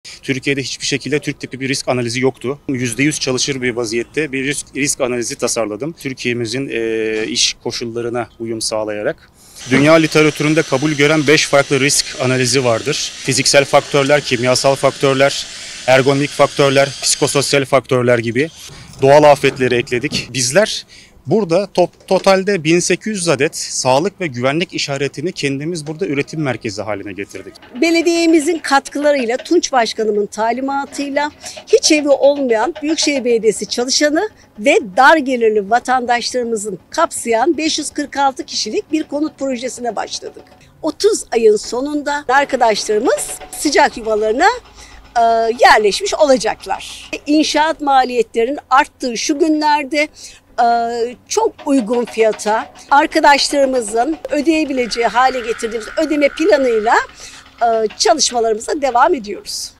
Türkiye'de hiçbir şekilde Türk tipi bir risk analizi yoktu. %100 çalışır bir vaziyette bir risk analizi tasarladım. Türkiye'mizin iş koşullarına uyum sağlayarak. Dünya literatüründe kabul gören 5 farklı risk analizi vardır. Fiziksel faktörler, kimyasal faktörler, ergonomik faktörler, psikososyal faktörler gibi doğal afetleri ekledik. Bizler burada totalde 1800 adet sağlık ve güvenlik işaretini kendimiz burada üretim merkezi haline getirdik. Belediyemizin katkılarıyla, Tunç Başkanımın talimatıyla hiç evi olmayan Büyükşehir Belediyesi çalışanı ve dar gelirli vatandaşlarımızın kapsayan 546 kişilik bir konut projesine başladık. 30 ayın sonunda arkadaşlarımız sıcak yuvalarına yerleşmiş olacaklar. İnşaat maliyetlerinin arttığı şu günlerde çok uygun fiyata arkadaşlarımızın ödeyebileceği hale getirdiğimiz ödeme planıyla çalışmalarımıza devam ediyoruz.